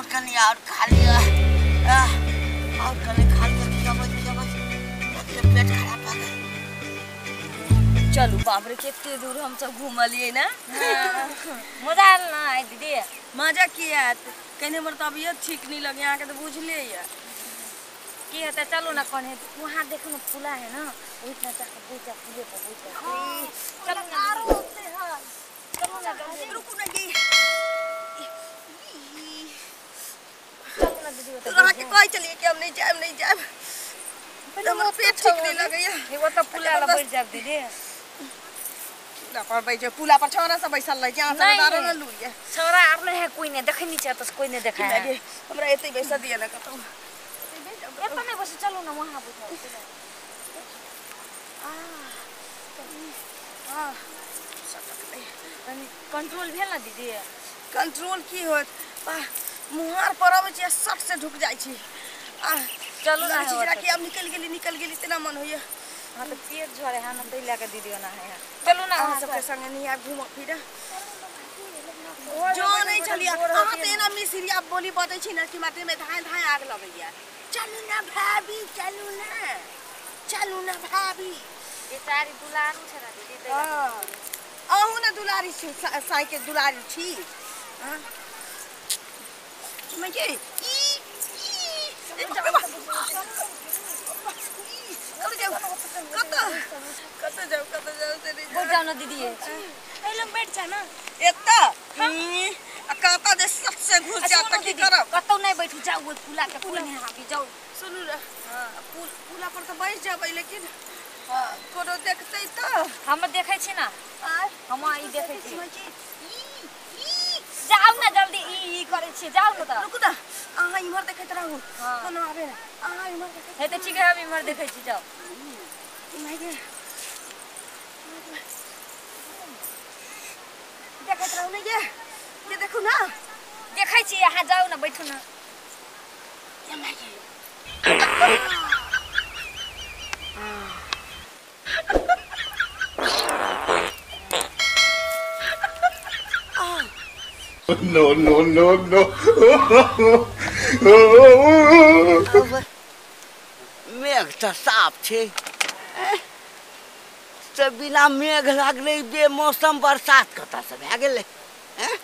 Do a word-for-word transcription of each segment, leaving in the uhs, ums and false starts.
और कनी और खा लिया और कनी खा लिया क्या बच क्या बच पेट खराब हो गया। चलो बाप रे कितने दूर हम सब घूम लिए ना। मजा आल ना आई दीदी मजा किया कहने मर तबियत ठीक नहीं लगे यहाँ के तो बुझ ले यार की है तो चलो ना कौन है वहाँ देखो ना पुला है ना इतना जाकर पूछा पुले पर पूछा चलो ना चलो ना रुको ना जी चलो ना दीदी तो रहा के कोई चलिए कि हम नहीं जाए नहीं जाए हमर पेट ठीक नहीं लगे ये वो तो पुला ला बैठ जा दीदी ना पर बैठे पुला पर छोरा सब बैसल रह यहां से दारो न लुइए छोरा आप नहीं है कोई नहीं देखे नहीं चाहता कोई नहीं देखा है हमरा एते बैसा दिए ना कतो एत नहीं बस चलो ना वहां बैठो आ आ कंट्रोल भेल ना दीदी कंट्रोल की होत मुहार पर आवे छै सट से ढुक जाय छी आ चलो ना जरा कि अब निकल गेली निकल गेली इतना मन होइए हां तो पेट झरे है ना तो लेके दीदी ना है चलो ना हम सब के संग नहीं आ घूम फिर जो नहीं चलिए हां ते ना मिसरिया बोली बतै छी ना कि माटे में धाय धाय आग लगैया चलू ना भाभी चलू ना चलू ना भाभी ये सारी दुलारू छ ना दीदी हां आहू ना दुलारी छी साई के दुलारी छी हां मैं ये ई बैठ जाओ ना दीदी पहले बैठ जा ना एत्ता हम्म काका दे सबसे घुस जा त की करब कतौ नहीं बैठू जाओ वो पुला के कोई नहीं हाबी जाओ सुनु रे हां पुला पर तो बैठ जाबै लेकिन हां कोनो देखतै त हम देखै छी ना आ हम ई देखै छी जाओ ना जल्दी ई ई करे छी जाओ ना त रुक त आहा इमर देखैत रहू कोनो आबे ना आहा इमर देखै हे त ठीक है हम इमर देखै छी जाओ नहीं गे देखैत रहू नहीं गे ये देखू ना देखै छी यहाँ जाओ ना बैठू ना ये मागे No, no, no, no. मेघ तो साफ छे से बिना मेघ लागले बेमौसम बरसात कता से भए गेलै हैं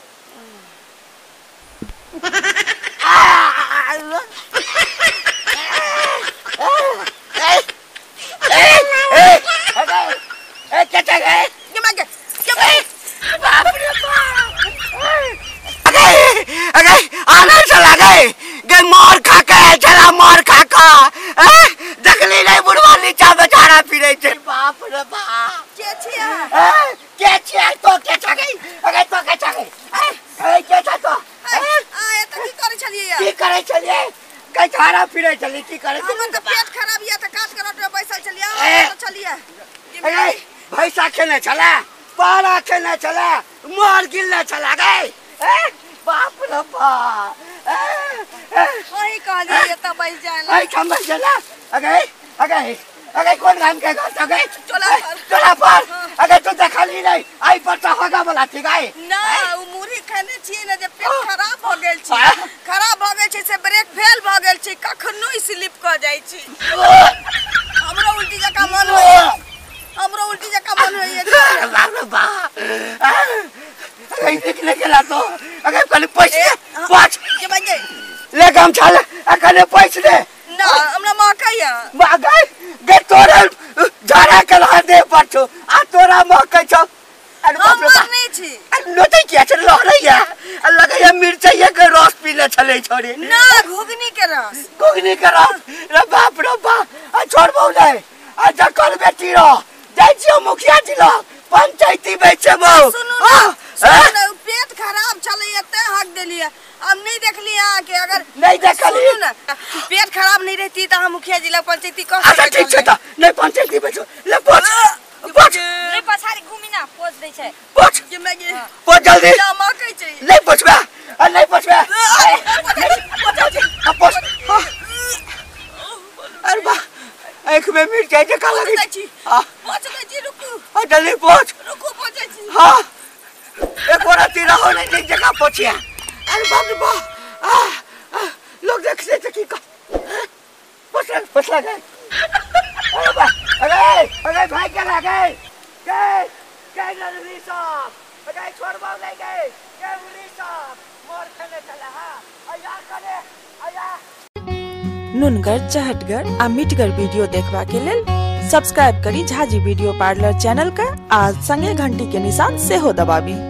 मार खा के चला मार खा का देखली नहीं बुढ़वा नीचा बेचारा फिरे छे बाप रे बाप के छिया के छिया तो के छ गई अगे तो के छ गई ए के छ तो आ त की करे छलिए यार की करे छलिए के झाड़ा फिरे छली की करे हमर त पेट खराब या त काट के रोड पे बैसल छलिए तो चलिए ए भैसा खेने छला पारा खेने छला मार गिलने छला गई ए बाप रे बाप वही कहली ये त बैठ जाए ना आई हम बैठ जाना अगे अगे अगे कौन काम के घर अगे चला चला पर अगे तू देखली नहीं आई पता होगा बोला ठीक है ना उ मुरी खाने छी ना जे पेट खराब हो गेल छी खराब हो गेल छी से ब्रेक फेल हो गेल छी कखनो स्लिप क जाई छी हमरा उल्टी जका मन होय हमरा उल्टी जका मन होय बाप रे बाप अगे निकले गेला तो अगे कल पैसे पाँच के बजे ले काम चल अकने पैसे दे ना हमरा मकई है मकई गे तोरे झाड़ा के ला दे पछो आ तोरा मकई छ अरे बाप रे बाप नहीं छी नोते किया छ लहरैया लगे ये मिर्चैया के रस पीले छले छोरी ना घुगनी के रस घुगनी के रस रे बाप रे बाप आ छोड़बौ नहीं आ जकर बेटी रो जाय छियो मुखिया जी लो पंचायती बेचे मो सुनो पेट खराब चले एते हक देलिए हम नहीं देखली यहां के अगर नहीं देखली सुनो ना पेट खराब नहीं रहती तो हम मुखिया जिला पंचायती कह अच्छा ठीक छै त नहीं पंचायती बेचो ले पोछ पोछ नहीं पछारी घूमी ना पोछ दे छै पोछ के मैगे पोछ जल्दी ना मकई छै नहीं पोछबा आ नहीं पोछबा पोछ अरे बा एक में मिर्चाई जका लगी छी हां पोछ दे छी रुकू आ जल्दी पोछ रुकू पोछ छी हां एक और तीरा हो नहीं जगह पोछिया अरे बाप रे बाप बसला गए अरे बा अरे अरे भाई क्या लगे गए गए नरवी साहब अरे छोड़ बाव नहीं गए गए मुरी साहब मोर खेले चला हां आया करे आया नुनगर चहटगर आ मिटगर वीडियो देखबा के लेल सब्सक्राइब करी झाजी वीडियो पार्लर चैनल का आज संगे घंटी के निशान से हो दबाबी।